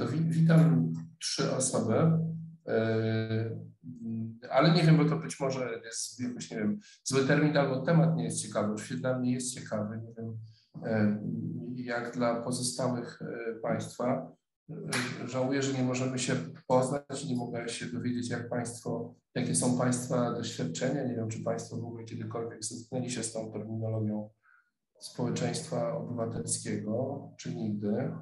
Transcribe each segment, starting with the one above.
To witam 3 osoby, ale nie wiem, bo to być może jest jakoś, nie wiem, zły termin albo temat nie jest ciekawy. Oczywiście dla mnie jest ciekawy, nie wiem, jak dla pozostałych Państwa. Żałuję, że nie możemy się poznać, nie mogę się dowiedzieć, jakie są Państwa doświadczenia. Nie wiem, czy Państwo w ogóle kiedykolwiek zetknęli się z tą terminologią społeczeństwa obywatelskiego, czy nigdy.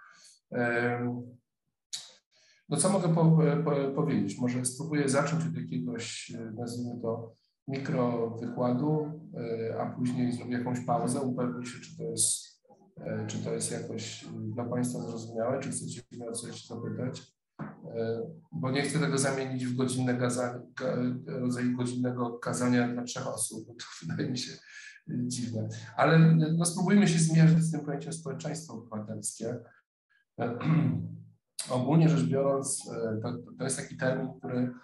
No co mogę powiedzieć? Może spróbuję zacząć od jakiegoś, nazwijmy to, mikrowykładu, a później zrobię jakąś pauzę, upewnię się, czy to jest jakoś dla Państwa zrozumiałe, czy chcecie mnie o coś zapytać, bo nie chcę tego zamienić w rodzaj godzinnego kazania dla 3 osób, bo to wydaje mi się dziwne. Ale no, spróbujmy się zmierzyć z tym pojęciem społeczeństwo obywatelskie. Ogólnie rzecz biorąc, to jest taki termin, który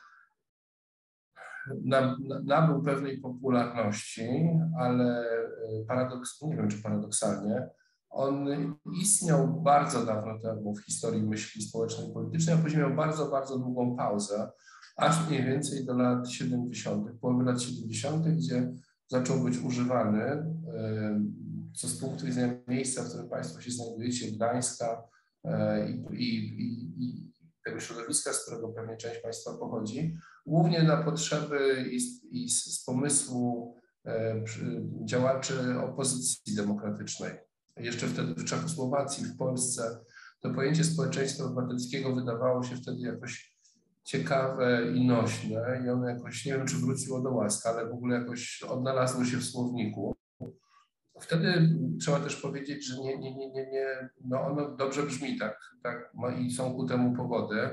nabył pewnej popularności, ale nie wiem, czy paradoksalnie, on istniał bardzo dawno temu w historii myśli społecznej i politycznej, a później miał bardzo, bardzo długą pauzę, aż mniej więcej do lat 70., połowy lat 70., gdzie zaczął być używany, co z punktu widzenia miejsca, w którym Państwo się znajdujecie, Gdańska i tego środowiska, z którego pewnie część Państwa pochodzi, głównie na potrzeby i z pomysłu działaczy opozycji demokratycznej. Jeszcze wtedy w Czechosłowacji, w Polsce to pojęcie społeczeństwa obywatelskiego wydawało się wtedy jakoś ciekawe i nośne i ono jakoś, nie wiem, czy wróciło do łask, ale w ogóle jakoś odnalazło się w słowniku. Wtedy trzeba też powiedzieć, że no ono dobrze brzmi, tak i są ku temu powody.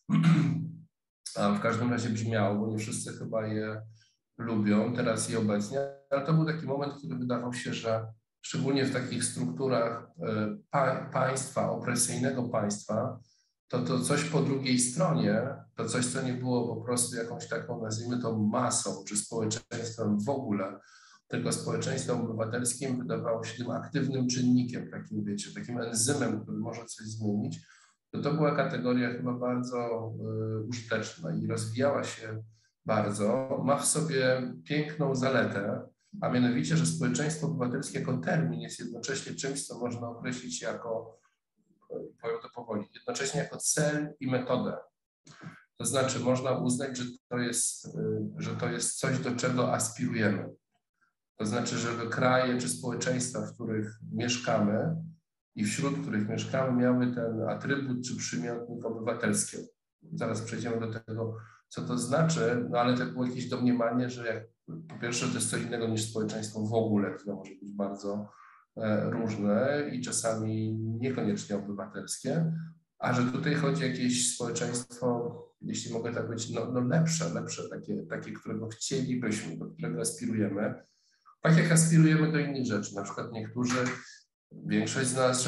A w każdym razie brzmiało, bo nie wszyscy chyba je lubią teraz i obecnie, ale to był taki moment, który wydawał się, że szczególnie w takich strukturach państwa, opresyjnego państwa, to coś po drugiej stronie, to coś, co nie było po prostu jakąś taką, nazwijmy to, masą czy społeczeństwem w ogóle, tylko społeczeństwem obywatelskim, wydawało się tym aktywnym czynnikiem, takim, wiecie, takim enzymem, który może coś zmienić. To była kategoria chyba bardzo użyteczna i rozwijała się bardzo. Ma w sobie piękną zaletę, a mianowicie, że społeczeństwo obywatelskie jako termin jest jednocześnie czymś, co można określić jako, powiem to powoli, jednocześnie jako cel i metodę. To znaczy można uznać, że to jest coś, do czego aspirujemy. To znaczy, żeby kraje czy społeczeństwa, w których mieszkamy i wśród których mieszkamy, miały ten atrybut czy przymiotnik obywatelskie. Zaraz przejdziemy do tego, co to znaczy, no ale to było jakieś domniemanie, że po pierwsze to jest co innego niż społeczeństwo w ogóle, które może być bardzo różne i czasami niekoniecznie obywatelskie, a że tutaj chodzi o jakieś społeczeństwo, jeśli mogę tak powiedzieć, no lepsze, takie, którego chcielibyśmy, do którego aspirujemy. Tak jak aspirujemy do innych rzeczy, na przykład większość z nas,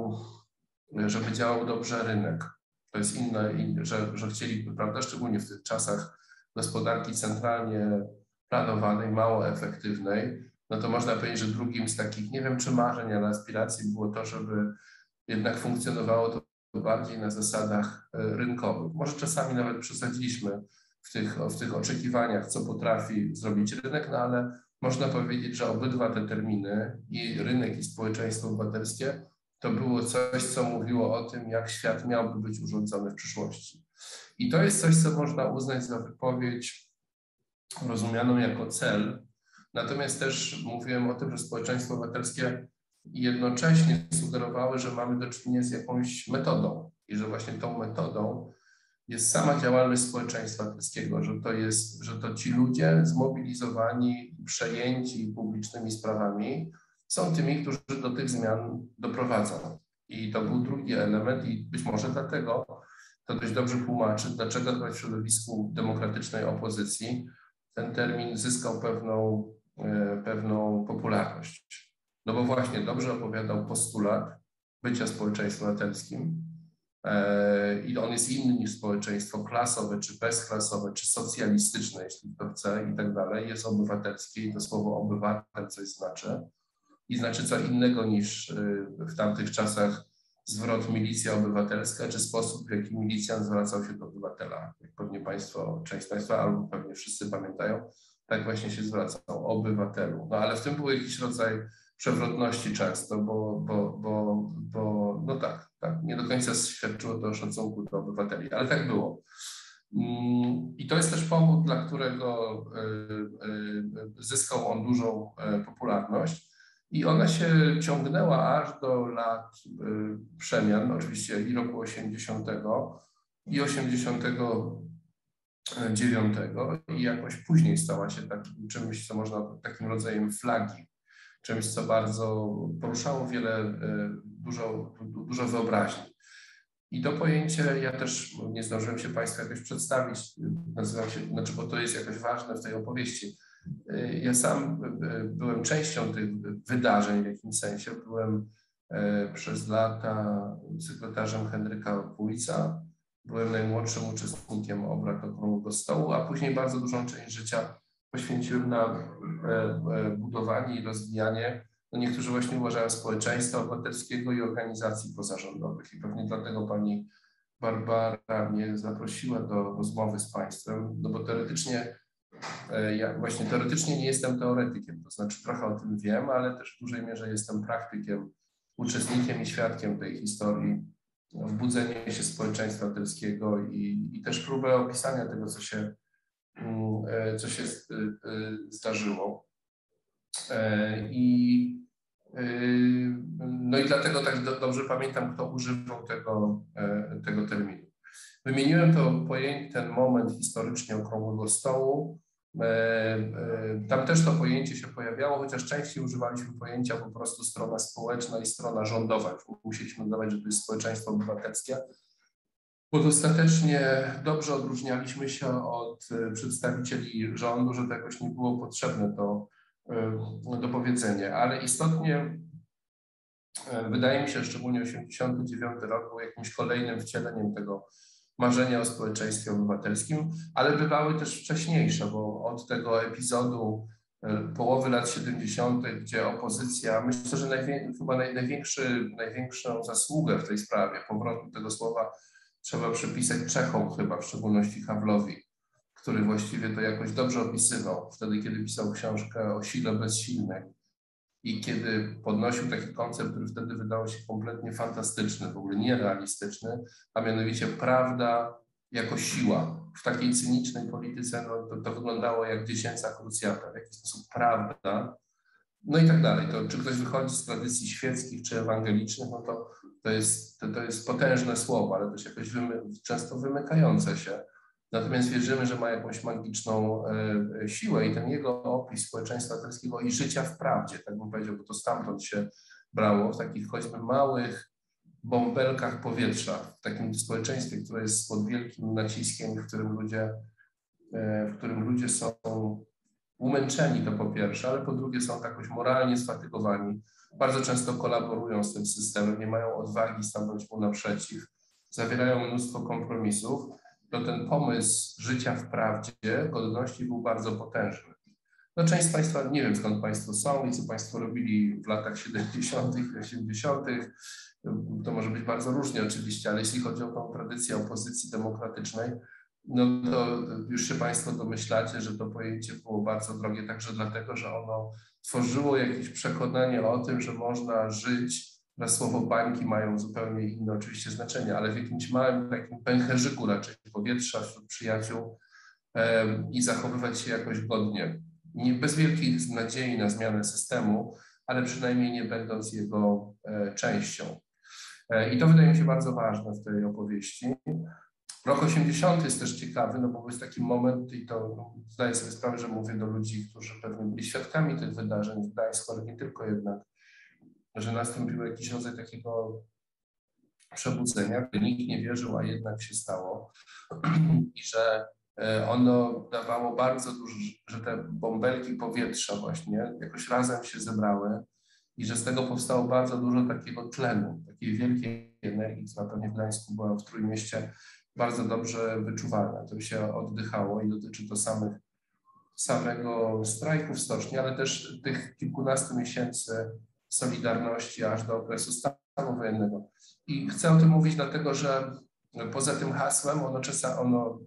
żeby działał dobrze rynek. To jest inne, że chcieliby, prawda, szczególnie w tych czasach gospodarki centralnie planowanej, mało efektywnej, no to można powiedzieć, że drugim z takich, nie wiem czy marzeń, ale aspiracji było to, żeby jednak funkcjonowało to bardziej na zasadach rynkowych. Może czasami nawet przesadziliśmy w tych oczekiwaniach, co potrafi zrobić rynek, no ale można powiedzieć, że obydwa te terminy, i rynek, i społeczeństwo obywatelskie, to było coś, co mówiło o tym, jak świat miałby być urządzony w przyszłości. I to jest coś, co można uznać za wypowiedź rozumianą jako cel. Natomiast też mówiłem o tym, że społeczeństwo obywatelskie jednocześnie sugerowały, że mamy do czynienia z jakąś metodą i że właśnie tą metodą jest sama działalność społeczeństwa obywatelskiego, że to ci ludzie zmobilizowani, przejęci publicznymi sprawami są tymi, którzy do tych zmian doprowadzą. I to był drugi element i być może dlatego to dość dobrze tłumaczy, dlaczego w środowisku demokratycznej opozycji ten termin zyskał pewną popularność. No bo właśnie dobrze opowiadał postulat bycia społeczeństwem obywatelskim, i on jest inny niż społeczeństwo klasowe, czy bezklasowe, czy socjalistyczne, jeśli to chce i tak dalej, jest obywatelskie i to słowo obywatel coś znaczy i znaczy co innego niż w tamtych czasach zwrot milicja obywatelska, czy sposób, w jaki milicjant zwracał się do obywatela. Jak pewnie część z Państwa albo pewnie wszyscy pamiętają, tak właśnie się zwracał, obywatelu. No ale w tym był jakiś rodzaj przewrotności często, bo no tak, nie do końca świadczyło to o szacunku do obywateli, ale tak było. I to jest też powód, dla którego zyskał on dużą popularność i ona się ciągnęła aż do lat przemian, oczywiście i roku 80 i 89 i jakoś później stała się czymś, co można, takim rodzajem flagi, czymś, co bardzo poruszało dużo wyobraźni. I to pojęcie, ja też nie zdążyłem się Państwu jakoś przedstawić, nazywam się, bo to jest jakoś ważne w tej opowieści. Ja sam byłem częścią tych wydarzeń w jakimś sensie. Byłem przez lata sekretarzem Henryka Wójca, byłem najmłodszym uczestnikiem obrad Okrągłego Stołu, a później bardzo dużą część życia poświęciłem na budowanie i rozwijanie, no niektórzy właśnie uważają, społeczeństwa obywatelskiego i organizacji pozarządowych. I pewnie dlatego pani Barbara mnie zaprosiła do rozmowy z Państwem, no bo teoretycznie, ja właśnie teoretycznie nie jestem teoretykiem, to znaczy trochę o tym wiem, ale też w dużej mierze jestem praktykiem, uczestnikiem i świadkiem tej historii, wbudzenia się społeczeństwa obywatelskiego i też próbę opisania tego, co się zdarzyło. No i dlatego tak dobrze pamiętam, kto używał tego terminu. Wymieniłem ten moment historycznie Okrągłego Stołu. Tam też to pojęcie się pojawiało, chociaż częściej używaliśmy pojęcia po prostu strona społeczna i strona rządowa. Musieliśmy dodawać, że to jest społeczeństwo obywatelskie, bo dostatecznie dobrze odróżnialiśmy się od przedstawicieli rządu, że to jakoś nie było potrzebne do powiedzenia, ale istotnie wydaje mi się, szczególnie 1989 rok był jakimś kolejnym wcieleniem tego marzenia o społeczeństwie obywatelskim, ale bywały też wcześniejsze, bo od tego epizodu połowy lat 70., gdzie opozycja, myślę, że chyba największą zasługę w tej sprawie, powrotu tego słowa trzeba przypisać Czechom chyba, w szczególności Havlowi, który właściwie to jakoś dobrze opisywał wtedy, kiedy pisał książkę o sile bezsilnej i kiedy podnosił taki koncept, który wtedy wydawał się kompletnie fantastyczny, w ogóle nierealistyczny, a mianowicie prawda jako siła. W takiej cynicznej polityce no, to wyglądało jak dziecięca krucjata, w jaki sposób prawda, no i tak dalej. To, czy ktoś wychodzi z tradycji świeckich czy ewangelicznych, no to jest potężne słowo, ale też jakoś często wymykające się. Natomiast wierzymy, że ma jakąś magiczną siłę i ten jego opis społeczeństwa obywatelskiego i życia w prawdzie, tak bym powiedział, bo to stamtąd się brało, w takich choćby małych bąbelkach powietrza, w takim społeczeństwie, które jest pod wielkim naciskiem, w którym ludzie są umęczeni, to po pierwsze, ale po drugie są jakoś moralnie sfatygowani, bardzo często kolaborują z tym systemem, nie mają odwagi stanąć mu naprzeciw, zawierają mnóstwo kompromisów, to ten pomysł życia w prawdzie, godności był bardzo potężny. No część z Państwa, nie wiem skąd Państwo są i co Państwo robili w latach 70. i 80., to może być bardzo różnie oczywiście, ale jeśli chodzi o tą tradycję opozycji demokratycznej, no to już się Państwo domyślacie, że to pojęcie było bardzo drogie także dlatego, że ono tworzyło jakieś przekonanie o tym, że można żyć, na słowo bańki mają zupełnie inne oczywiście znaczenie, ale w jakimś małym takim pęcherzyku raczej powietrza wśród przyjaciół i zachowywać się jakoś godnie. Nie, bez wielkich nadziei na zmianę systemu, ale przynajmniej nie będąc jego częścią. I to wydaje mi się bardzo ważne w tej opowieści. Rok 80 jest też ciekawy, no bo jest taki moment i to zdaję sobie sprawę, że mówię do ludzi, którzy pewnie byli świadkami tych wydarzeń w Gdańsku, ale nie tylko jednak, że nastąpił jakiś rodzaj takiego przebudzenia, które nikt nie wierzył, a jednak się stało i że ono dawało bardzo dużo, że te bąbelki powietrza właśnie jakoś razem się zebrały i że z tego powstało bardzo dużo takiego tlenu, takiej wielkiej energii, która pewnie w Gdańsku była w Trójmieście bardzo dobrze wyczuwalna. To się oddychało i dotyczy to samego strajku w stoczni, ale też tych kilkunastu miesięcy Solidarności aż do okresu stanu wojennego. I chcę o tym mówić dlatego, że poza tym hasłem ono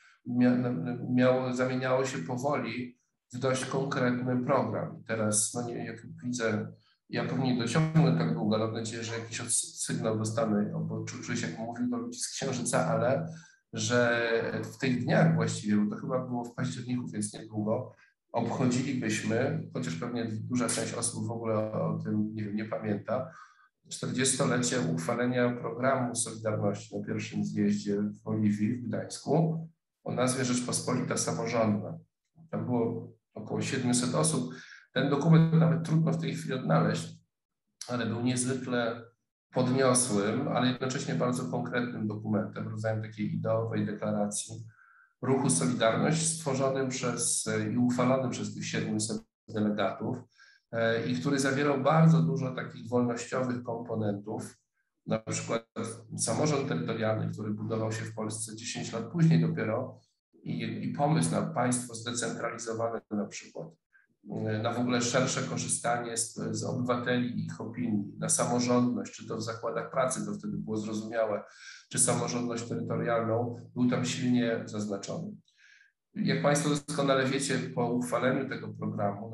zamieniało się powoli w dość konkretny program. Teraz, no nie, jak widzę, ja pewnie dociągnę tak długo, ale mam nadzieję, że jakiś sygnał dostanę, bo czuję się, jak mówił do ludzi z Księżyca, ale że w tych dniach właściwie, bo to chyba było w październiku, więc niedługo, obchodzilibyśmy, chociaż pewnie duża część osób w ogóle o tym nie pamięta, 40-lecie uchwalenia programu Solidarności na pierwszym zjeździe w Oliwii w Gdańsku o nazwie Rzeczpospolita Samorządna. Tam było około 700 osób. Ten dokument nawet trudno w tej chwili odnaleźć, ale był niezwykle podniosłym, ale jednocześnie bardzo konkretnym dokumentem, rodzajem takiej ideowej deklaracji ruchu Solidarność, stworzonym i uchwalonym przez tych 700 delegatów i który zawierał bardzo dużo takich wolnościowych komponentów, na przykład samorząd terytorialny, który budował się w Polsce 10 lat później dopiero i pomysł na państwo zdecentralizowane na przykład, na w ogóle szersze korzystanie z obywateli i ich opinii, na samorządność, czy to w zakładach pracy, to wtedy było zrozumiałe, czy samorządność terytorialną, był tam silnie zaznaczony. Jak Państwo doskonale wiecie, po uchwaleniu tego programu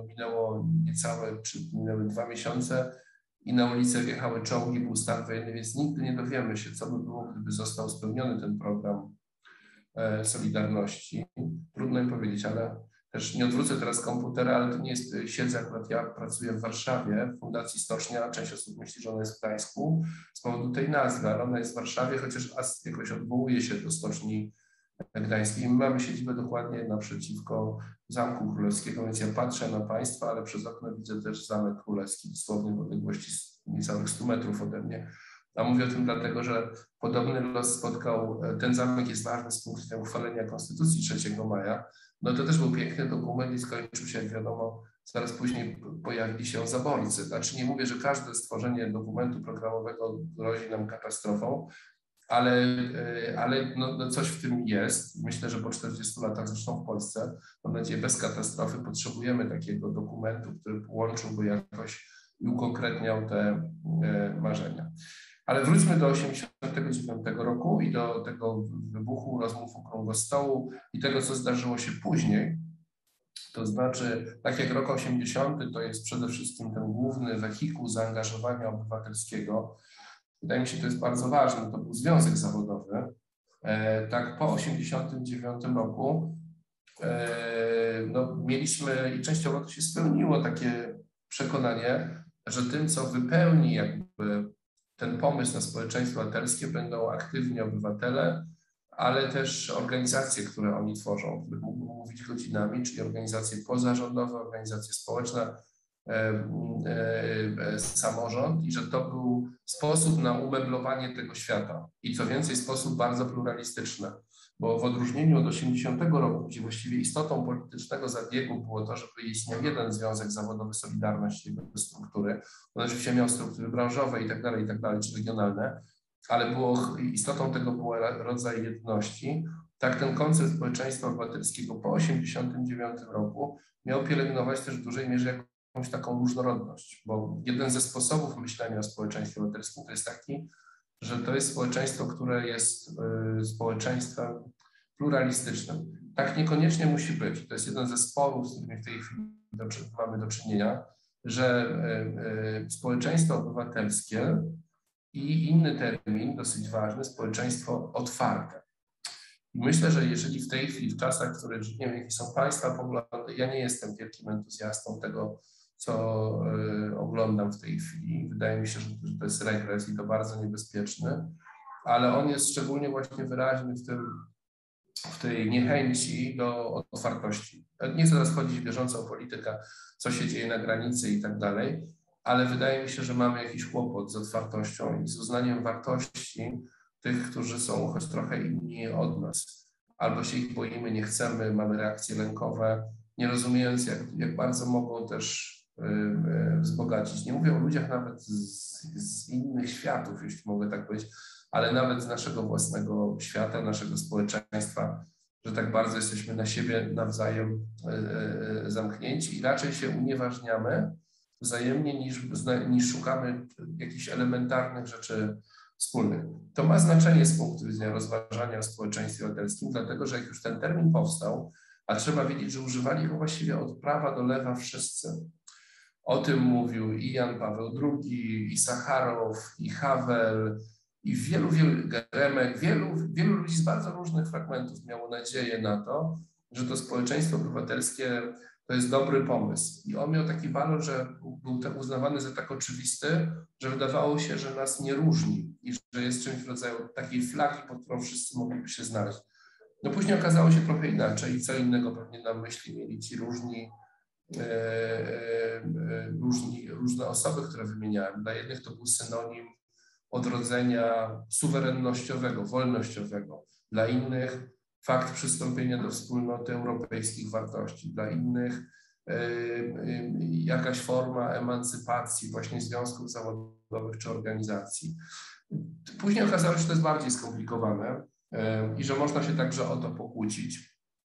minęły 2 miesiące i na ulicę wjechały czołgi, był stan wojenny, więc nigdy nie dowiemy się, co by było, gdyby został spełniony ten program Solidarności. Trudno im powiedzieć, ale też nie odwrócę teraz komputera, ale to nie jest, siedzę akurat, ja pracuję w Warszawie, w Fundacji Stocznia, część osób myśli, że ona jest w Gdańsku z powodu tej nazwy, ale ona jest w Warszawie, chociaż jakoś odwołuje się do Stoczni Gdańskiej. My mamy siedzibę dokładnie naprzeciwko Zamku Królewskiego, więc ja patrzę na Państwa, ale przez okno widzę też Zamek Królewski, dosłownie w odległości niecałych 100 metrów ode mnie. A mówię o tym dlatego, że podobny los spotkał, ten zamek jest ważny z punktu widzenia uchwalenia Konstytucji 3 maja. No to też był piękny dokument i skończył się, jak wiadomo, zaraz później pojawili się zaborcy. Znaczy nie mówię, że każde stworzenie dokumentu programowego grozi nam katastrofą, ale coś w tym jest. Myślę, że po 40 latach, zresztą w Polsce, mam nadzieję, bez katastrofy potrzebujemy takiego dokumentu, który łączyłby jakoś i ukonkretniał te marzenia. Ale wróćmy do 1989 roku i do tego wybuchu rozmów okrągłego stołu i tego, co zdarzyło się później. To znaczy, tak jak rok 80 to jest przede wszystkim ten główny wehikuł zaangażowania obywatelskiego. Wydaje mi się, że to jest bardzo ważne, to był związek zawodowy. Tak po 1989 roku mieliśmy i częściowo to się spełniło takie przekonanie, że tym, co wypełni jakby ten pomysł na społeczeństwo obywatelskie, będą aktywni obywatele, ale też organizacje, które oni tworzą, o których mógłbym mówić godzinami, czyli organizacje pozarządowe, organizacje społeczne, samorząd i że to był sposób na umeblowanie tego świata i co więcej sposób bardzo pluralistyczny, bo w odróżnieniu od 80 roku, gdzie właściwie istotą politycznego zabiegu było to, żeby istniał jeden związek zawodowy Solidarność, jego struktury, on oczywiście miał struktury branżowe i tak dalej, czy regionalne, ale istotą tego był rodzaj jedności. Tak ten koncept społeczeństwa obywatelskiego po 1989 roku miał pielęgnować też w dużej mierze jakąś taką różnorodność, bo jeden ze sposobów myślenia o społeczeństwie obywatelskim to jest taki, że to jest społeczeństwo, które jest społeczeństwem pluralistycznym. Tak niekoniecznie musi być. To jest jeden ze sporów, z którymi w tej chwili mamy do czynienia, że społeczeństwo obywatelskie i inny termin, dosyć ważny, społeczeństwo otwarte. I myślę, że jeżeli w tej chwili, w czasach, w których nie wiem, jakie są Państwa poglądy, ja nie jestem wielkim entuzjastą tego, co oglądam w tej chwili. Wydaje mi się, że to jest regres i to bardzo niebezpieczny, ale on jest szczególnie właśnie wyraźny w tej niechęci do otwartości. Nie chcę teraz wchodzić w bieżącą politykę, co się dzieje na granicy i tak dalej, ale wydaje mi się, że mamy jakiś kłopot z otwartością i z uznaniem wartości tych, którzy są choć trochę inni od nas. Albo się ich boimy, nie chcemy, mamy reakcje lękowe, nie rozumiejąc, jak bardzo mogą też wzbogacić. Nie mówię o ludziach nawet z innych światów, jeśli mogę tak powiedzieć, ale nawet z naszego własnego świata, naszego społeczeństwa, że tak bardzo jesteśmy na siebie nawzajem zamknięci i raczej się unieważniamy, wzajemnie, niż szukamy jakichś elementarnych rzeczy wspólnych. To ma znaczenie z punktu widzenia rozważania o społeczeństwie obywatelskim, dlatego że jak już ten termin powstał, a trzeba wiedzieć, że używali go właściwie od prawa do lewa wszyscy. O tym mówił i Jan Paweł II, i Sacharow, i Havel, i wielu Geremek, wielu ludzi z bardzo różnych fragmentów miało nadzieję na to, że to społeczeństwo obywatelskie to jest dobry pomysł. I on miał taki walor, że był tak uznawany za tak oczywisty, że wydawało się, że nas nie różni i że jest czymś w rodzaju takiej flagi, pod którą wszyscy mogliby się znaleźć. No później okazało się trochę inaczej i co innego pewnie na myśli mieli ci różne osoby, które wymieniałem. Dla jednych to był synonim odrodzenia suwerennościowego, wolnościowego. Dla innych fakt przystąpienia do wspólnoty europejskich wartości. Dla innych jakaś forma emancypacji właśnie związków zawodowych czy organizacji. Później okazało się, że to jest bardziej skomplikowane i że można się także o to pokłócić.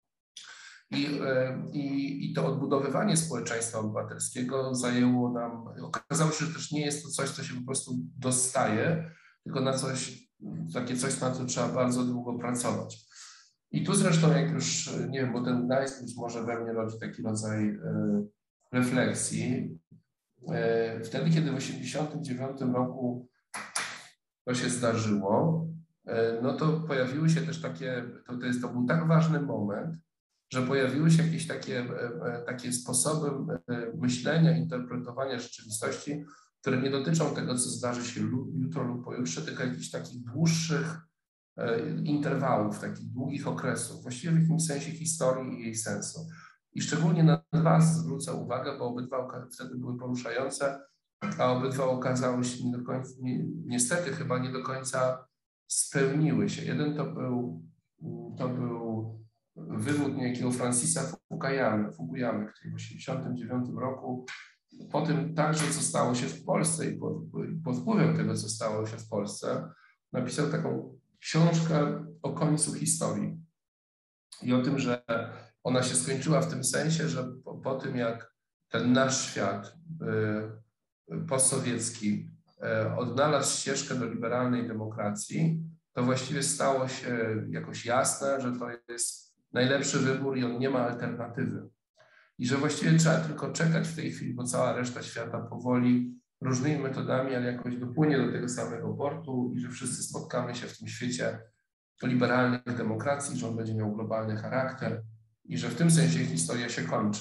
I to odbudowywanie społeczeństwa obywatelskiego zajęło nam, okazało się, że też nie jest to coś, co się po prostu dostaje, tylko na coś, na co trzeba bardzo długo pracować. I tu zresztą, jak już, nie wiem, bo ten Gdańsk być może we mnie rodzi taki rodzaj refleksji. Wtedy, kiedy w 1989 roku to się zdarzyło, no to pojawiły się też to był tak ważny moment, że pojawiły się jakieś takie sposoby myślenia, interpretowania rzeczywistości, które nie dotyczą tego, co zdarzy się jutro lub pojutrze, tylko jakichś takich dłuższych interwałów, takich długich okresów, właściwie w jakimś sensie historii i jej sensu. I szczególnie na dwa zwrócę uwagę, bo obydwa wtedy były poruszające, a obydwa okazały się nie do końca, niestety chyba nie do końca spełniły się. Jeden to był wywód niejakiego Francisa Fukuyamy, który w 1989 roku, po tym także, co stało się w Polsce i pod wpływem tego, co stało się w Polsce, napisał taką książkę o końcu historii i o tym, że ona się skończyła w tym sensie, że po tym, jak ten nasz świat postsowiecki odnalazł ścieżkę do liberalnej demokracji, to właściwie stało się jakoś jasne, że to jest najlepszy wybór i on nie ma alternatywy. I że właściwie trzeba tylko czekać w tej chwili, bo cała reszta świata powoli, różnymi metodami, ale jakoś dopłynie do tego samego portu i że wszyscy spotkamy się w tym świecie liberalnych demokracji, że on będzie miał globalny charakter i że w tym sensie historia się kończy.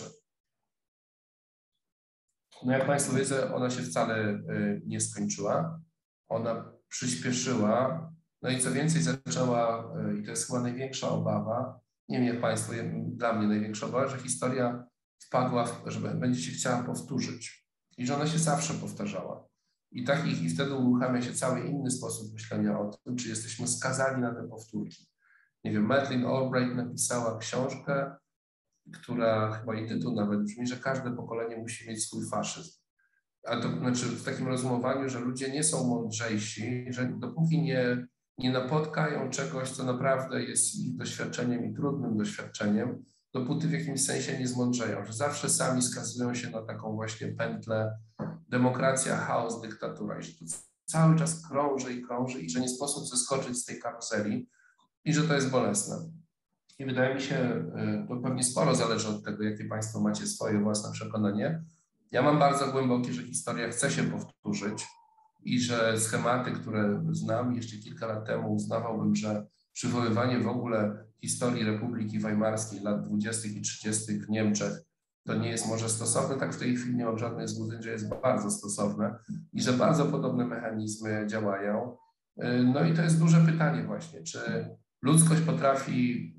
No jak Państwo wiedzą, ona się wcale nie skończyła. Ona przyspieszyła. No i co więcej zaczęła, i to jest chyba największa obawa, nie wiem jak Państwo, dla mnie największa obawa, że historia wpadła, że będzie się chciała powtórzyć i że ona się zawsze powtarzała. I wtedy uruchamia się cały inny sposób myślenia o tym, czy jesteśmy skazani na te powtórki. Nie wiem, Madeleine Albright napisała książkę, która chyba jej tytuł nawet brzmi, że każde pokolenie musi mieć swój faszyzm. A to znaczy w takim rozumowaniu, że ludzie nie są mądrzejsi, że dopóki nie napotkają czegoś, co naprawdę jest ich doświadczeniem i trudnym doświadczeniem, dopóty w jakimś sensie nie zmądrzeją, że zawsze sami skazują się na taką właśnie pętlę demokracja, chaos, dyktatura i że to cały czas krąży i że nie sposób zeskoczyć z tej karuzeli i że to jest bolesne. I wydaje mi się, to pewnie sporo zależy od tego, jakie Państwo macie swoje własne przekonanie. Ja mam bardzo głębokie, że historia chce się powtórzyć i że schematy, które znam jeszcze kilka lat temu uznawałbym, że przywoływanie w ogóle historii Republiki Weimarskiej lat 20. i 30. w Niemczech to nie jest może stosowne, tak w tej chwili nie mam żadnych złudzeń, że jest bardzo stosowne i że bardzo podobne mechanizmy działają. No i to jest duże pytanie właśnie, czy ludzkość potrafi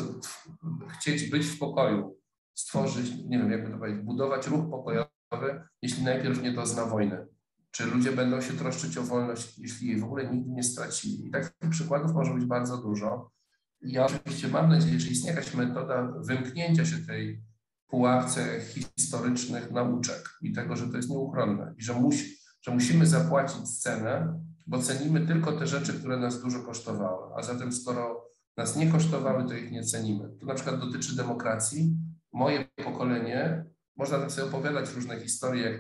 chcieć być w pokoju, stworzyć, nie wiem jakby to powiedzieć, budować ruch pokojowy, jeśli najpierw nie dozna wojny. Czy ludzie będą się troszczyć o wolność, jeśli jej w ogóle nigdy nie stracili. I takich przykładów może być bardzo dużo. I ja oczywiście mam nadzieję, że istnieje jakaś metoda wymknięcia się tej pułapce historycznych nauczek i tego, że to jest nieuchronne i że musimy zapłacić cenę, bo cenimy tylko te rzeczy, które nas dużo kosztowały. A zatem skoro nas nie kosztowały, to ich nie cenimy. To na przykład dotyczy demokracji. Moje pokolenie można tak sobie opowiadać różne historie,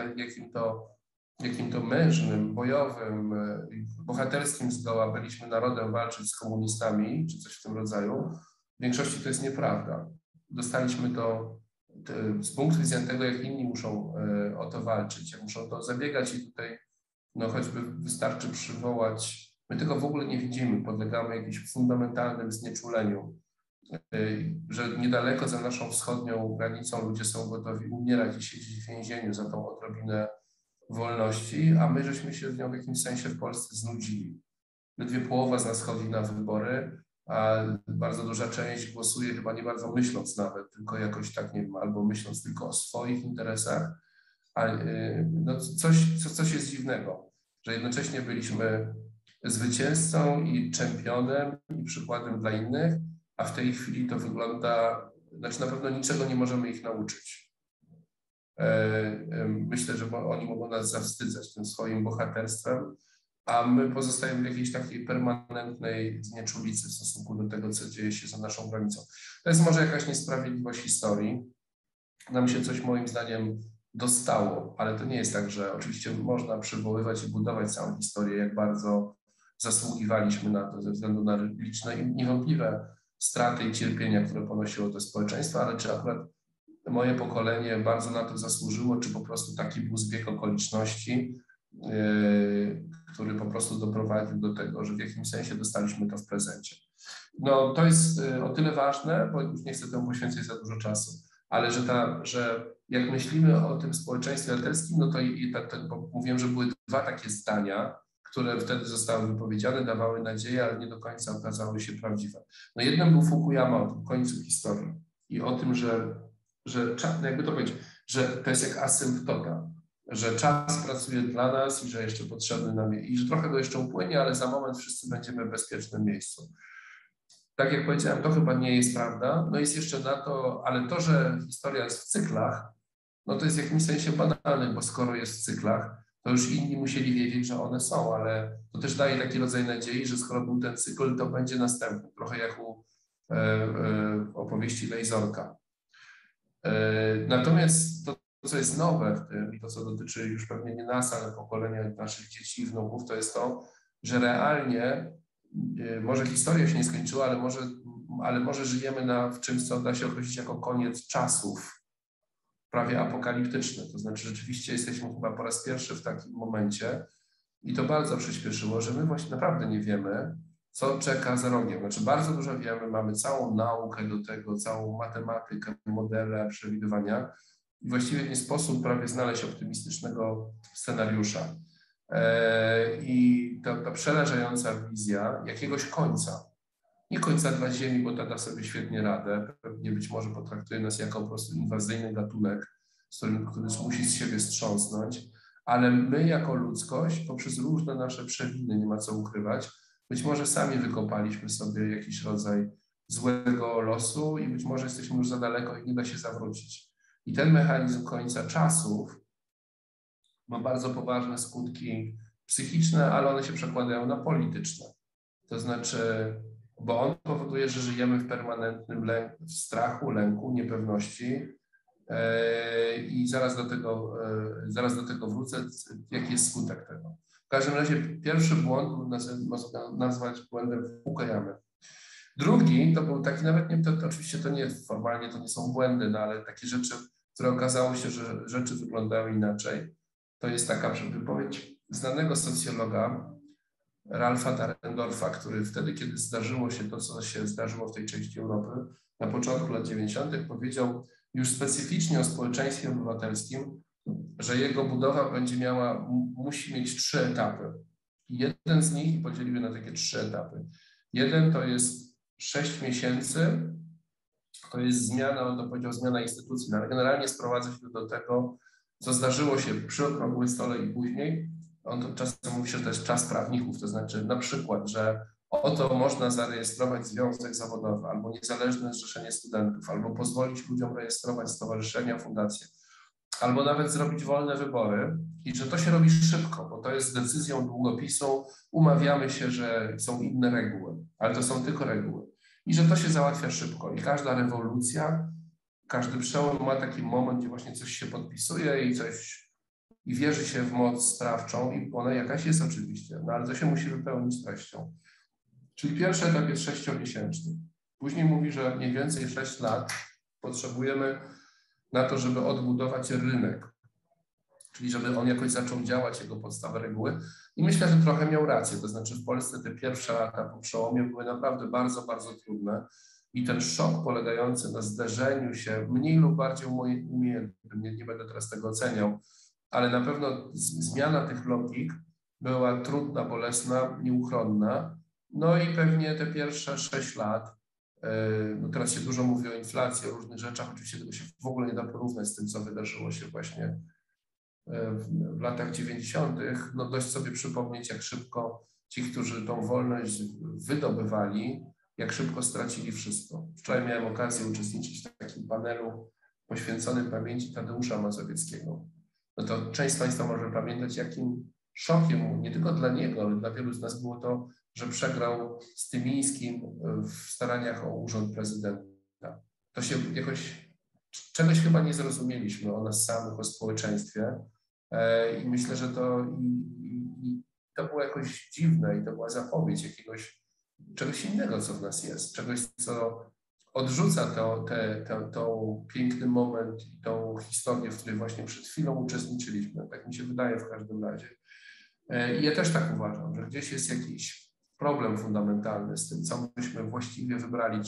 jakim to mężnym, bojowym, bohaterskim zgoła byliśmy narodem walczyć z komunistami, czy coś w tym rodzaju. W większości to jest nieprawda. Dostaliśmy to z punktu widzenia tego, jak inni muszą o to walczyć, jak muszą to zabiegać i tutaj no choćby wystarczy przywołać, my tego w ogóle nie widzimy, podlegamy jakimś fundamentalnym znieczuleniu, że niedaleko za naszą wschodnią granicą ludzie są gotowi umierać i siedzieć w więzieniu za tą odrobinę wolności, a my żeśmy się w nią w jakimś sensie w Polsce znudzili. Ledwie połowa z nas chodzi na wybory, a bardzo duża część głosuje chyba nie bardzo myśląc nawet, tylko jakoś tak, nie wiem, albo myśląc tylko o swoich interesach, a no coś jest dziwnego, że jednocześnie byliśmy zwycięzcą i czempionem i przykładem dla innych, a w tej chwili to wygląda, znaczy na pewno niczego nie możemy ich nauczyć. Myślę, że oni mogą nas zawstydzać tym swoim bohaterstwem, a my pozostajemy w jakiejś takiej permanentnej znieczulicy w stosunku do tego, co dzieje się za naszą granicą. To jest może jakaś niesprawiedliwość historii. Nam się coś moim zdaniem dostało, ale to nie jest tak, że oczywiście można przywoływać i budować całą historię, jak bardzo zasługiwaliśmy na to ze względu na liczne i niewątpliwe straty i cierpienia, które ponosiło to społeczeństwo, ale czy akurat moje pokolenie bardzo na to zasłużyło, czy po prostu taki był zbieg okoliczności, który po prostu doprowadził do tego, że w jakimś sensie dostaliśmy to w prezencie. No to jest o tyle ważne, bo już nie chcę temu poświęcać za dużo czasu, ale że jak myślimy o tym społeczeństwie atelskim, no to bo mówiłem, że były dwa takie zdania, które wtedy zostały wypowiedziane, dawały nadzieję, ale nie do końca okazały się prawdziwe. No jednym był Fukuyama o tym końcu historii i o tym, że jakby to powiedzieć, że to jest jak asymptota, że czas pracuje dla nas i że jeszcze potrzebny nam i że trochę go jeszcze upłynie, ale za moment wszyscy będziemy w bezpiecznym miejscu. Tak jak powiedziałem, to chyba nie jest prawda. No jest jeszcze na to, ale to, że historia jest w cyklach, no to jest w jakimś sensie banalne, bo skoro jest w cyklach, to już inni musieli wiedzieć, że one są, ale to też daje taki rodzaj nadziei, że skoro był ten cykl, to będzie następny. Trochę jak u opowieści Lejzorka. Natomiast to, co jest nowe w tym i to, co dotyczy już pewnie nie nas, ale pokolenia naszych dzieci i wnuków, to jest to, że realnie może historia się nie skończyła, ale może żyjemy w czymś, co da się określić jako koniec czasów, prawie apokaliptyczny. To znaczy rzeczywiście jesteśmy chyba po raz pierwszy w takim momencie i to bardzo przyspieszyło, że my właśnie naprawdę nie wiemy, co czeka za rogiem. Znaczy bardzo dużo wiemy, mamy całą naukę do tego, całą matematykę, modele, przewidywania i właściwie nie sposób prawie znaleźć optymistycznego scenariusza. I ta przerażająca wizja jakiegoś końca, nie końca dla Ziemi, bo ta da sobie świetnie radę, pewnie być może potraktuje nas jako po prostu inwazyjny gatunek, który musi z siebie strząsnąć, ale my jako ludzkość poprzez różne nasze przewiny, nie ma co ukrywać, być może sami wykopaliśmy sobie jakiś rodzaj złego losu i być może jesteśmy już za daleko i nie da się zawrócić. I ten mechanizm końca czasów ma bardzo poważne skutki psychiczne, ale one się przekładają na polityczne. To znaczy, bo on powoduje, że żyjemy w permanentnym strachu, lęku, niepewności i zaraz do tego wrócę, jaki jest skutek tego. W każdym razie pierwszy błąd można nazwać błędem Fukuyamy. Drugi to był taki, nawet nie, to oczywiście to nie, formalnie to nie są błędy, no ale takie rzeczy, które okazało się, że rzeczy wyglądały inaczej. To jest taka wypowiedź znanego socjologa Ralfa Dahrendorfa, który wtedy, kiedy zdarzyło się to, co się zdarzyło w tej części Europy, na początku lat 90., powiedział już specyficznie o społeczeństwie obywatelskim, że jego budowa musi mieć 3 etapy. I jeden z nich podzieliły na takie 3 etapy. Jeden to jest 6 miesięcy, to jest zmiana, on to powiedział, zmiana instytucji, no ale generalnie sprowadza się do tego, co zdarzyło się przy okrągłym stole i później. On to czasem mówi, że to jest czas prawników, to znaczy na przykład, że oto można zarejestrować związek zawodowy albo niezależne zrzeszenie studentów, albo pozwolić ludziom rejestrować stowarzyszenia, fundacje, albo nawet zrobić wolne wybory i że to się robi szybko, bo to jest decyzją długopisu, umawiamy się, że są inne reguły, ale to są tylko reguły i że to się załatwia szybko i każda rewolucja, każdy przełom ma taki moment, gdzie właśnie coś się podpisuje i wierzy się w moc sprawczą i ona jakaś jest oczywiście, no ale to się musi wypełnić treścią. Czyli pierwszy etap jest 6-miesięczny. Później mówi, że mniej więcej 6 lat potrzebujemy na to, żeby odbudować rynek, czyli żeby on jakoś zaczął działać, jego podstawy, reguły. I myślę, że trochę miał rację, to znaczy w Polsce te pierwsze lata po przełomie były naprawdę bardzo, bardzo trudne i ten szok polegający na zderzeniu się, mniej lub bardziej umiejętnym, nie będę teraz tego oceniał, ale na pewno zmiana tych logik była trudna, bolesna, nieuchronna. No i pewnie te pierwsze 6 lat, no teraz się dużo mówi o inflacji, o różnych rzeczach, oczywiście tego się w ogóle nie da porównać z tym, co wydarzyło się właśnie w latach 90., no dość sobie przypomnieć, jak szybko ci, którzy tą wolność wydobywali, jak szybko stracili wszystko. Wczoraj miałem okazję uczestniczyć w takim panelu poświęconym pamięci Tadeusza Mazowieckiego. No to część z Państwa może pamiętać, jakim szokiem, nie tylko dla niego, ale dla wielu z nas było to, że przegrał z Tymińskim w staraniach o urząd prezydenta. To się jakoś, czegoś chyba nie zrozumieliśmy o nas samych, o społeczeństwie i myślę, że to było jakoś dziwne i to była zapowiedź czegoś innego, co w nas jest, czegoś, co odrzuca to piękny moment i tą historię, w której właśnie przed chwilą uczestniczyliśmy. Tak mi się wydaje w każdym razie. I ja też tak uważam, że gdzieś jest jakiś problem fundamentalny z tym, co myśmy właściwie wybrali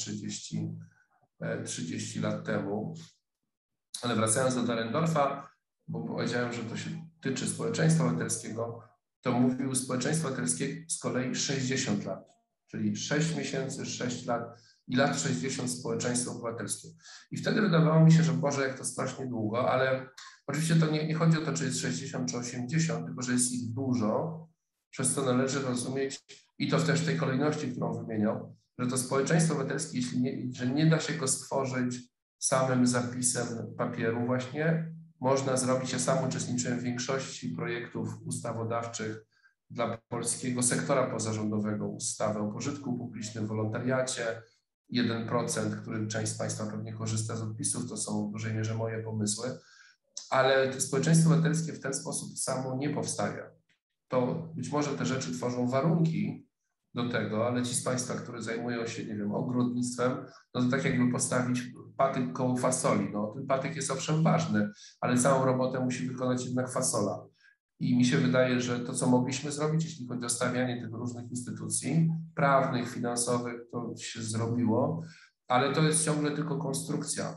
30 lat temu. Ale wracając do Dahrendorfa, bo powiedziałem, że to się tyczy społeczeństwa obywatelskiego, to mówił społeczeństwo obywatelskie z kolei 60 lat, czyli 6 miesięcy, 6 lat i lat 60 społeczeństwo obywatelskie. I wtedy wydawało mi się, że Boże, jak to strasznie długo, ale oczywiście to nie chodzi o to, czy jest 60 czy 80, tylko że jest ich dużo, przez co należy rozumieć, i to też w tej kolejności, którą wymieniał, że to społeczeństwo obywatelskie, że nie da się go stworzyć samym zapisem papieru właśnie, można zrobić, ja sam uczestniczyłem w większości projektów ustawodawczych dla polskiego sektora pozarządowego, ustawy o pożytku publicznym, wolontariacie, 1%, który część z Państwa pewnie korzysta z odpisów, to są w dużej mierze moje pomysły, ale społeczeństwo obywatelskie w ten sposób samo nie powstawia. To być może te rzeczy tworzą warunki do tego, ale ci z Państwa, którzy zajmują się, nie wiem, ogrodnictwem, no to tak jakby postawić patyk koło fasoli. No, ten patyk jest owszem ważny, ale całą robotę musi wykonać jednak fasola. I mi się wydaje, że to, co mogliśmy zrobić, jeśli chodzi o stawianie tych różnych instytucji prawnych, finansowych, to się zrobiło, ale to jest ciągle tylko konstrukcja.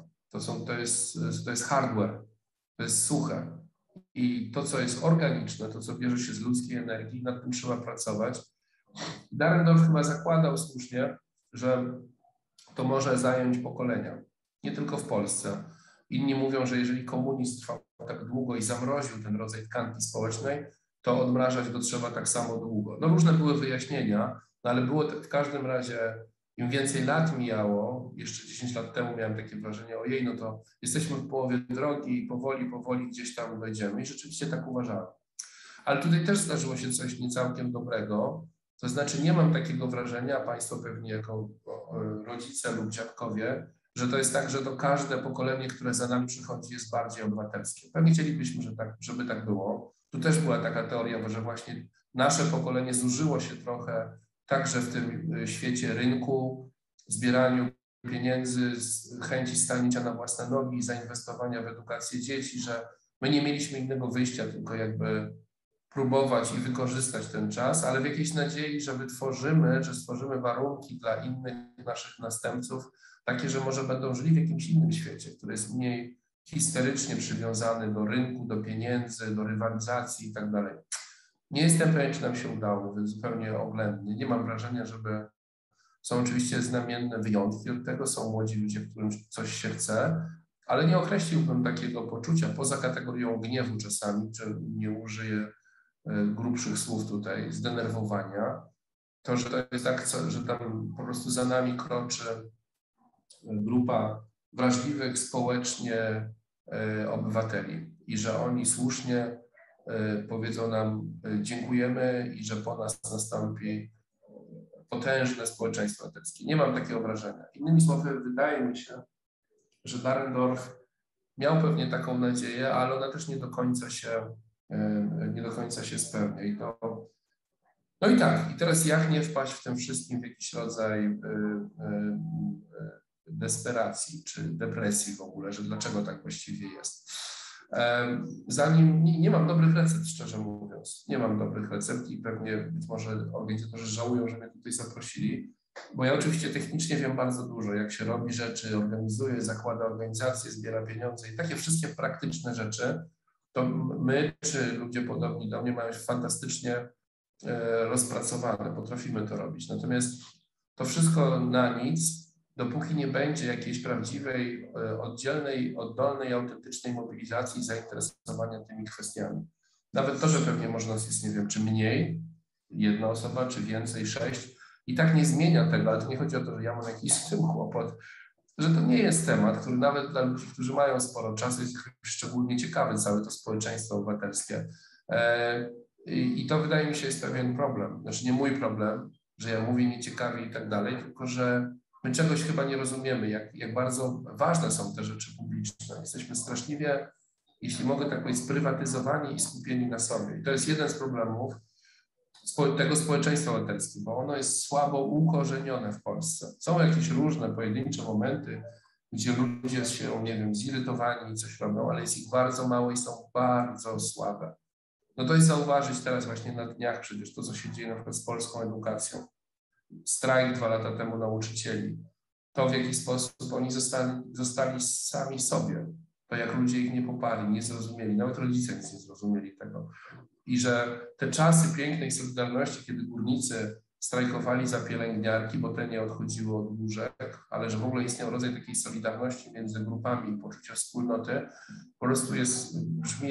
To jest hardware, to jest suche. I to, co jest organiczne, to, co bierze się z ludzkiej energii, nad tym trzeba pracować. Dahrendorf chyba zakładał słusznie, że to może zająć pokolenia, nie tylko w Polsce. Inni mówią, że jeżeli komunizm trwał tak długo i zamroził ten rodzaj tkanki społecznej, to odmrażać go trzeba tak samo długo. No różne były wyjaśnienia, no ale było w każdym razie, im więcej lat mijało, jeszcze 10 lat temu miałem takie wrażenie, ojej, no to jesteśmy w połowie drogi i powoli gdzieś tam dojdziemy i rzeczywiście tak uważałem. Ale tutaj też zdarzyło się coś niecałkiem dobrego, to znaczy nie mam takiego wrażenia, Państwo pewnie jako rodzice lub dziadkowie, że to jest tak, że to każde pokolenie, które za nami przychodzi, jest bardziej obywatelskie. Pewnie chcielibyśmy, żeby tak było. Tu też była taka teoria, że właśnie nasze pokolenie zużyło się trochę także w tym świecie rynku, zbieraniu pieniędzy, chęci stanięcia na własne nogi, zainwestowania w edukację dzieci, że my nie mieliśmy innego wyjścia, tylko jakby próbować i wykorzystać ten czas, ale w jakiejś nadziei, że stworzymy warunki dla innych naszych następców, takie, że może będą żyli w jakimś innym świecie, który jest mniej historycznie przywiązany do rynku, do pieniędzy, do rywalizacji i tak dalej. Nie jestem pewien, czy nam się udało, więc zupełnie oględnie. Nie mam wrażenia, są oczywiście znamienne wyjątki od tego, są młodzi ludzie, którym coś się chce, ale nie określiłbym takiego poczucia, poza kategorią gniewu czasami, czy nie użyję grubszych słów tutaj, zdenerwowania, to, że to jest tak, że tam po prostu za nami kroczy grupa wrażliwych społecznie obywateli i że oni słusznie powiedzą nam dziękujemy i że po nas nastąpi potężne społeczeństwo obywatelskie. Nie mam takiego wrażenia. Innymi słowy, wydaje mi się, że Dahrendorf miał pewnie taką nadzieję, ale ona też nie do końca się spełnia. No i tak, i teraz jak nie wpaść w tym wszystkim w jakiś rodzaj desperacji czy depresji w ogóle, że dlaczego tak właściwie jest. Zanim nie mam dobrych recept, szczerze mówiąc. Nie mam dobrych recept i pewnie być może organizatorzy żałują, że mnie tutaj zaprosili, bo ja oczywiście technicznie wiem bardzo dużo, jak się robi rzeczy, organizuje, zakłada organizacje, zbiera pieniądze i takie wszystkie praktyczne rzeczy, to my czy ludzie podobni do mnie mają się fantastycznie rozpracowane, potrafimy to robić. Natomiast to wszystko na nic, dopóki nie będzie jakiejś prawdziwej, oddzielnej, oddolnej, autentycznej mobilizacji i zainteresowania tymi kwestiami. Nawet to, że pewnie może nas jest, nie wiem, czy mniej, jedna osoba, czy więcej, 6, i tak nie zmienia tego, ale to nie chodzi o to, że ja mam jakiś z tym kłopot, że to nie jest temat, który nawet dla ludzi, którzy mają sporo czasu, jest szczególnie ciekawy, całe to społeczeństwo obywatelskie. I to wydaje mi się jest pewien problem. Znaczy nie mój problem, że ja mówię nieciekawie i tak dalej, tylko że my czegoś chyba nie rozumiemy, jak bardzo ważne są te rzeczy publiczne. Jesteśmy straszliwie, jeśli mogę tak powiedzieć, sprywatyzowani i skupieni na sobie. I to jest jeden z problemów tego społeczeństwa obywatelskiego, bo ono jest słabo ukorzenione w Polsce. Są jakieś różne pojedyncze momenty, gdzie ludzie się, nie wiem, zirytowani i coś robią, ale jest ich bardzo mało i są bardzo słabe. No to jest zauważyć teraz właśnie na dniach przecież to, co się dzieje na przykład z polską edukacją. Strajk 2 lata temu nauczycieli. To, w jaki sposób oni zostali sami sobie. To, jak ludzie ich nie poparli, nie zrozumieli. Nawet rodzice nic nie zrozumieli tego. I że te czasy pięknej solidarności, kiedy górnicy strajkowali za pielęgniarki, bo te nie odchodziły od łóżek, ale że w ogóle istniał rodzaj takiej solidarności między grupami i poczucia wspólnoty, po prostu brzmi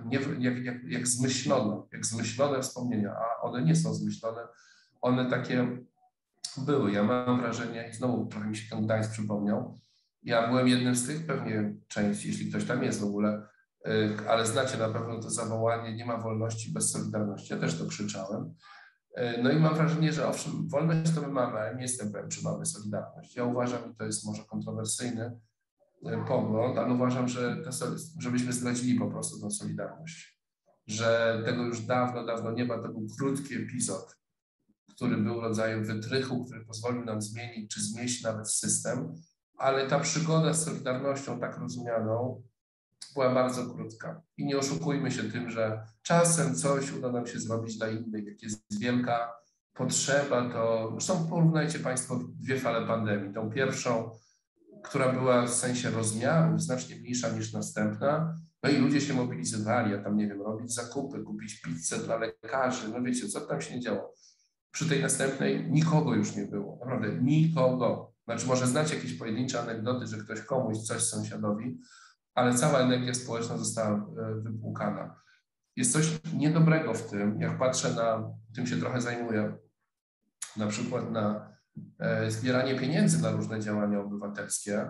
jak zmyślone wspomnienia, a one nie są zmyślone, one takie były. Ja mam wrażenie, i znowu trochę mi się ten Gdańsk przypomniał, ja byłem jednym z tych, pewnie część, jeśli ktoś tam jest w ogóle, ale znacie na pewno to zawołanie, nie ma wolności bez solidarności. Ja też to krzyczałem. No i mam wrażenie, że owszem, wolność to my mamy, ale nie jestem pewien, czy mamy solidarność. Ja uważam, i to jest może kontrowersyjny pogląd, ale uważam, żebyśmy zdradzili po prostu tę solidarność. Że tego już dawno nie ma. To był krótki epizod, który był rodzajem wytrychu, który pozwolił nam zmienić, czy zmieścić nawet system, ale ta przygoda z solidarnością tak rozumianą była bardzo krótka. I nie oszukujmy się tym, że czasem coś uda nam się zrobić dla innych, jak jest wielka potrzeba, to zresztą porównajcie Państwo 2 fale pandemii. Tą pierwszą, która była w sensie rozmiarów znacznie mniejsza niż następna, no i ludzie się mobilizowali, a tam, nie wiem, robić zakupy, kupić pizzę dla lekarzy, no wiecie, co tam się nie działo. Przy tej następnej nikogo już nie było, naprawdę nikogo. Znaczy może znać jakieś pojedyncze anegdoty, że ktoś komuś coś sąsiadowi, ale cała energia społeczna została wypłukana. Jest coś niedobrego w tym, jak patrzę tym się trochę zajmuję, na przykład na zbieranie pieniędzy na różne działania obywatelskie.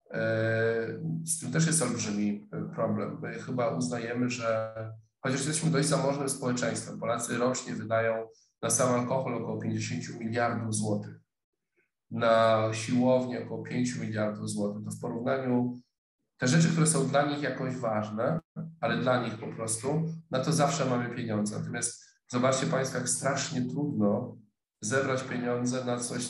Z tym też jest olbrzymi problem. My chyba uznajemy, że chociaż jesteśmy dość zamożnym społeczeństwem, Polacy rocznie wydają na sam alkohol około 50 miliardów złotych, na siłownię około 5 miliardów złotych. To w porównaniu te rzeczy, które są dla nich jakoś ważne, ale dla nich po prostu, na to zawsze mamy pieniądze. Natomiast zobaczcie Państwo, jak strasznie trudno zebrać pieniądze na coś,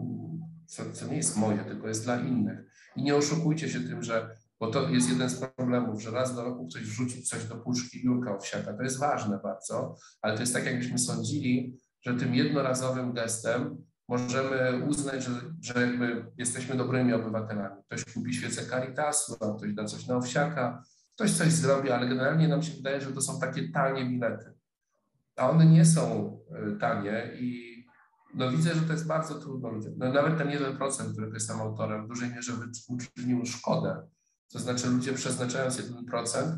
co nie jest moje, tylko jest dla innych. I nie oszukujcie się tym, bo to jest jeden z problemów, że raz do roku ktoś wrzuci coś do puszki Jurka Owsiaka. To jest ważne bardzo, ale to jest tak, jakbyśmy sądzili, że tym jednorazowym gestem możemy uznać, że jakby jesteśmy dobrymi obywatelami. Ktoś kupi świecę Caritasu, a ktoś da coś na Owsiaka, ktoś coś zrobi, ale generalnie nam się wydaje, że to są takie tanie bilety. A one nie są tanie i no widzę, że to jest bardzo trudno. No nawet ten 1%, którego jestem autorem, w dużej mierze uczynił szkodę. To znaczy ludzie przeznaczając 1%,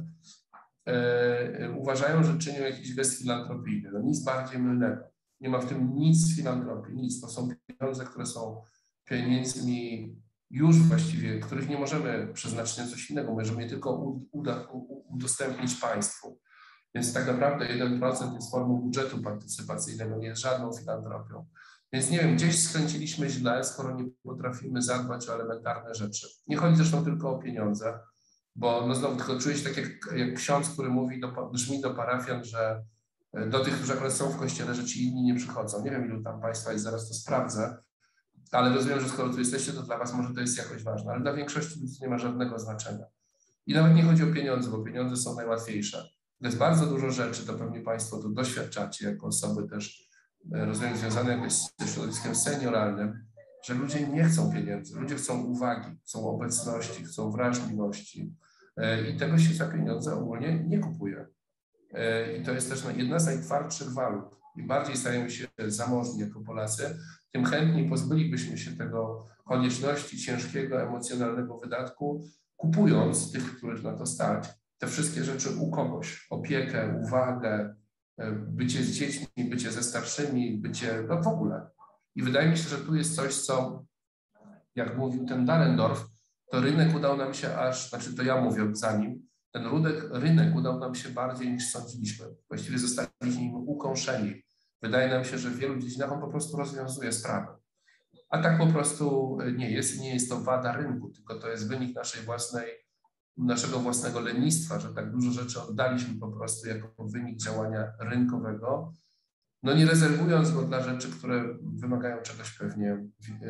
uważają, że czynią jakiś gest filantropijny. No nic bardziej mylnego. Nie ma w tym nic z filantropii, nic. To są pieniądze, które są pieniędzmi już właściwie, których nie możemy przeznaczyć na coś innego. Możemy je tylko udostępnić państwu. Więc tak naprawdę 1% jest formą budżetu partycypacyjnego, nie jest żadną filantropią. Więc nie wiem, gdzieś skręciliśmy źle, skoro nie potrafimy zadbać o elementarne rzeczy. Nie chodzi zresztą tylko o pieniądze, bo no znowu tylko czuję się tak jak ksiądz, który brzmi do parafian, że do tych, którzy akurat są w kościele, że ci inni nie przychodzą. Nie wiem, ilu tam państwa jest, zaraz to sprawdzę, ale rozumiem, że skoro tu jesteście, to dla was może to jest jakoś ważne, ale dla większości ludzi nie ma żadnego znaczenia. I nawet nie chodzi o pieniądze, bo pieniądze są najłatwiejsze. To jest bardzo dużo rzeczy, to pewnie państwo to doświadczacie jako osoby też, rozumiem, związane jakoś ze środowiskiem senioralnym, że ludzie nie chcą pieniędzy, ludzie chcą uwagi, chcą obecności, chcą wrażliwości i tego się za pieniądze ogólnie nie kupuje. I to jest też jedna z najtwardszych walut. Im bardziej stajemy się zamożni jako Polacy, tym chętniej pozbylibyśmy się tego konieczności ciężkiego, emocjonalnego wydatku, kupując tych, których na to stać, te wszystkie rzeczy u kogoś. Opiekę, uwagę, bycie z dziećmi, bycie ze starszymi, bycie, no w ogóle. I wydaje mi się, że tu jest coś, co, jak mówił ten Dahrendorf, to rynek udał nam się znaczy to ja mówię za nim, ten rynek udał nam się bardziej niż sądziliśmy. Właściwie zostaliśmy nim ukąszeni. Wydaje nam się, że w wielu dziedzinach on po prostu rozwiązuje sprawy. A tak po prostu nie jest. Nie jest to wada rynku, tylko to jest wynik naszego własnego lenistwa, że tak dużo rzeczy oddaliśmy po prostu jako wynik działania rynkowego, no nie rezerwując go dla rzeczy, które wymagają czegoś pewnie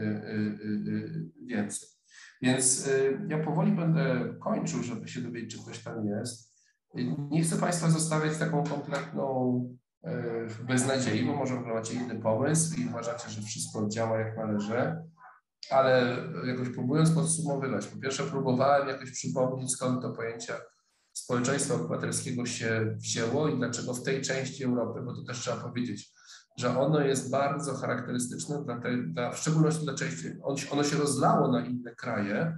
więcej. Więc ja powoli będę kończył, żeby się dowiedzieć, czy ktoś tam jest. Nie chcę Państwa zostawiać taką kompletną beznadziei, bo może macie inny pomysł i uważacie, że wszystko działa jak należy, ale jakoś próbując podsumowywać, po pierwsze próbowałem jakoś przypomnieć, skąd to pojęcie społeczeństwa obywatelskiego się wzięło i dlaczego w tej części Europy, bo to też trzeba powiedzieć, że ono jest bardzo charakterystyczne, w szczególności dla części, ono się rozlało na inne kraje,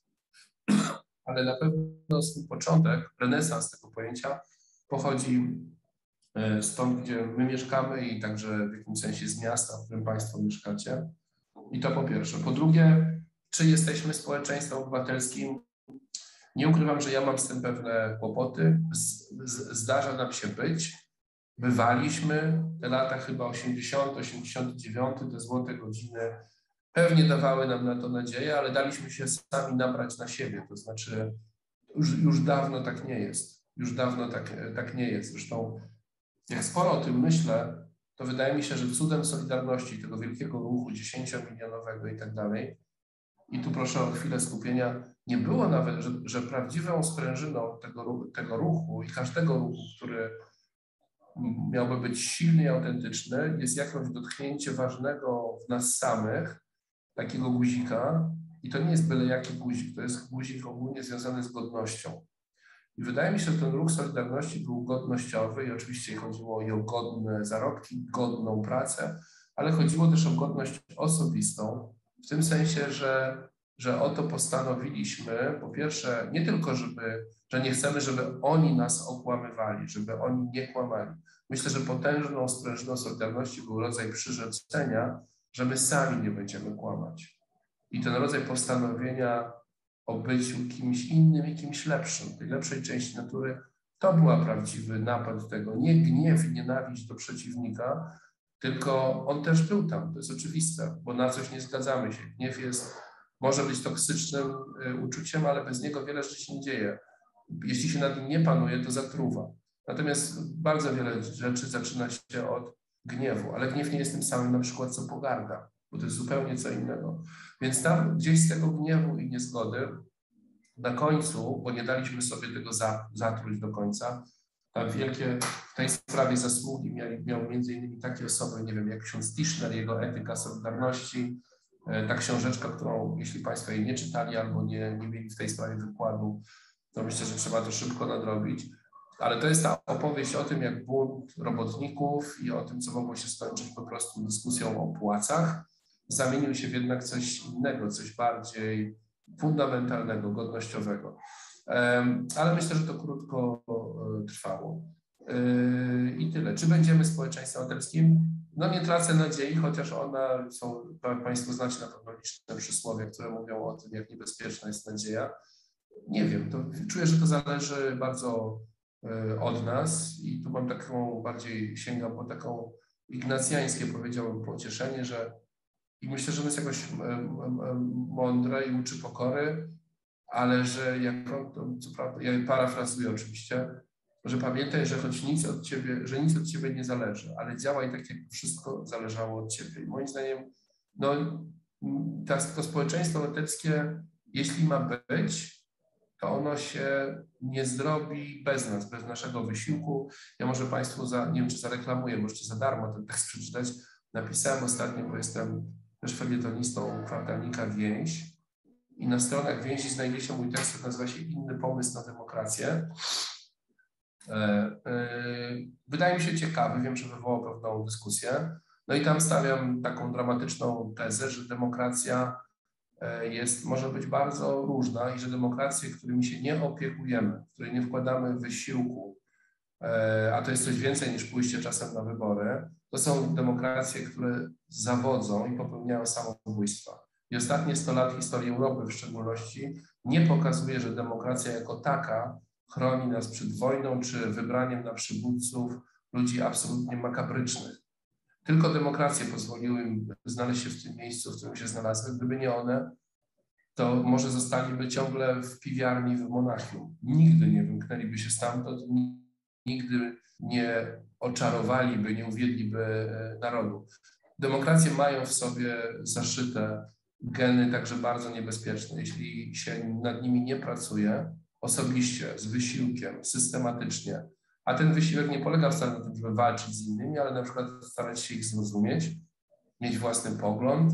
ale na pewno swój początek, renesans tego pojęcia pochodzi stąd, gdzie my mieszkamy i także w jakimś sensie z miasta, w którym Państwo mieszkacie. I to po pierwsze. Po drugie, czy jesteśmy społeczeństwem obywatelskim? Nie ukrywam, że ja mam z tym pewne kłopoty. Zdarza nam się być. Bywaliśmy. Te lata chyba 80, 89, te złote godziny pewnie dawały nam na to nadzieję, ale daliśmy się sami nabrać na siebie. To znaczy już dawno tak nie jest. Już dawno tak nie jest. Zresztą jak sporo o tym myślę, to wydaje mi się, że cudem Solidarności, tego wielkiego ruchu 10-milionowego i tak dalej, i tu proszę o chwilę skupienia, nie było nawet, że prawdziwą sprężyną tego ruchu i każdego ruchu, który miałby być silny i autentyczny, jest jakieś dotknięcie ważnego w nas samych, takiego guzika, i to nie jest byle jaki guzik, to jest guzik ogólnie związany z godnością. I wydaje mi się, że ten ruch Solidarności był godnościowy i oczywiście chodziło i o godne zarobki, godną pracę, ale chodziło też o godność osobistą, w tym sensie, że oto postanowiliśmy, po pierwsze, nie tylko, że nie chcemy, żeby oni nas okłamywali, żeby oni nie kłamali. Myślę, że potężną sprężyną Solidarności był rodzaj przyrzeczenia, że my sami nie będziemy kłamać. I ten rodzaj postanowienia o byciu kimś innym i kimś lepszym, tej lepszej części natury, to była prawdziwy napęd tego. Nie gniew i nienawiść do przeciwnika, tylko on też był tam, to jest oczywiste, bo na coś nie zgadzamy się. Gniew może być toksycznym uczuciem, ale bez niego wiele rzeczy się nie dzieje. Jeśli się nad nim nie panuje, to zatruwa. Natomiast bardzo wiele rzeczy zaczyna się od gniewu, ale gniew nie jest tym samym na przykład co pogarda, bo to jest zupełnie co innego. Więc tam gdzieś z tego gniewu i niezgody na końcu, bo nie daliśmy sobie tego zatruć do końca, tam wielkie w tej sprawie zasługi miał między innymi takie osoby, nie wiem, jak ksiądz Tischner, jego Etyka Solidarności, ta książeczka, którą jeśli Państwo jej nie czytali albo nie mieli w tej sprawie wykładu, to myślę, że trzeba to szybko nadrobić. Ale to jest ta opowieść o tym, jak bunt robotników i o tym, co mogło się skończyć po prostu dyskusją o płacach, zamienił się w jednak coś innego, coś bardziej fundamentalnego, godnościowego. Ale myślę, że to krótko trwało. I tyle. Czy będziemy społeczeństwem obywatelskim? No nie tracę nadziei, chociaż Państwo znacie na pewno liczne przysłowie, które mówią o tym, jak niebezpieczna jest nadzieja. Nie wiem, czuję, że to zależy bardzo od nas i tu mam sięgam po taką ignacjańskie, powiedziałbym, pocieszenie, że i myślę, że on jest jakoś mądre i uczy pokory, ale że jako, co prawda, ja parafrazuję oczywiście, że pamiętaj, że choć nic od ciebie nie zależy, ale działaj tak, jakby wszystko zależało od ciebie. I moim zdaniem, no, to społeczeństwo obywatelskie, jeśli ma być, to ono się nie zrobi bez nas, bez naszego wysiłku. Ja może Państwu, nie wiem, czy zareklamuję, możecie za darmo ten tekst przeczytać. Napisałem ostatnio, bo jestem też felietonistą kwartalnika Więź i na stronach Więzi znajdzie się mój tekst, który nazywa się Inny pomysł na demokrację. Wydaje mi się ciekawy, wiem, że wywołał pewną dyskusję. No i tam stawiam taką dramatyczną tezę, że demokracja może być bardzo różna i że demokracje, którymi się nie opiekujemy, w które nie wkładamy wysiłku, a to jest coś więcej niż pójście czasem na wybory, to są demokracje, które zawodzą i popełniają samobójstwa. I ostatnie 100 lat historii Europy w szczególności nie pokazuje, że demokracja jako taka chroni nas przed wojną czy wybraniem na przywódców ludzi absolutnie makabrycznych. Tylko demokracje pozwoliły im znaleźć się w tym miejscu, w którym się znalazły. Gdyby nie one, to może zostaliby ciągle w piwiarni w Monachium. Nigdy nie wymknęliby się stamtąd, nigdy nie oczarowaliby, nie uwiedliby narodu. Demokracje mają w sobie zaszyte geny także bardzo niebezpieczne. Jeśli się nad nimi nie pracuje osobiście, z wysiłkiem, systematycznie, a ten wysiłek nie polega wcale na tym, żeby walczyć z innymi, ale na przykład starać się ich zrozumieć, mieć własny pogląd.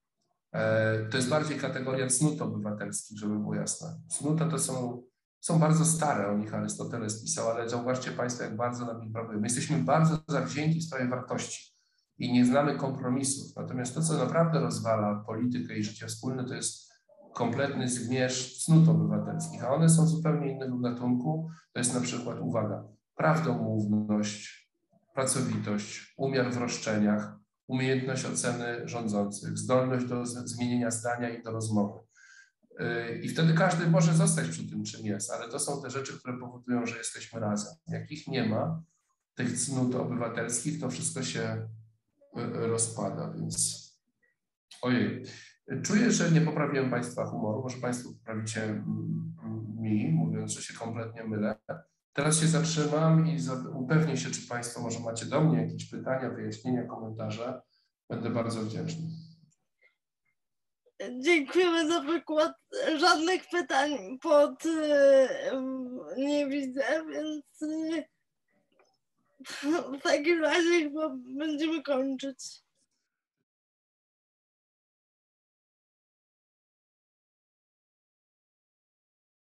To jest bardziej kategoria cnót obywatelskich, żeby było jasne. Cnuta to są bardzo stare, o nich Arystoteles pisał, ale zauważcie Państwo, jak bardzo nam ich brakuje. My jesteśmy bardzo zawzięci w sprawie wartości i nie znamy kompromisów. Natomiast to, co naprawdę rozwala politykę i życie wspólne, to jest kompletny zmierzch cnót obywatelskich, a one są zupełnie innego gatunku. To jest na przykład, uwaga, prawdomówność, pracowitość, umiar w roszczeniach, umiejętność oceny rządzących, zdolność do zmienienia zdania i do rozmowy. I wtedy każdy może zostać przy tym, czym jest, ale to są te rzeczy, które powodują, że jesteśmy razem. Jak ich nie ma, tych cnót obywatelskich, to wszystko się rozpada, więc ojej. Czuję, że nie poprawiłem Państwa humoru, może Państwo poprawicie mi, mówiąc, że się kompletnie mylę. Teraz się zatrzymam i upewnię się, czy Państwo może macie do mnie jakieś pytania, wyjaśnienia, komentarze. Będę bardzo wdzięczny. Dziękujemy za wykład. Żadnych pytań nie widzę, więc w takim razie chyba będziemy kończyć.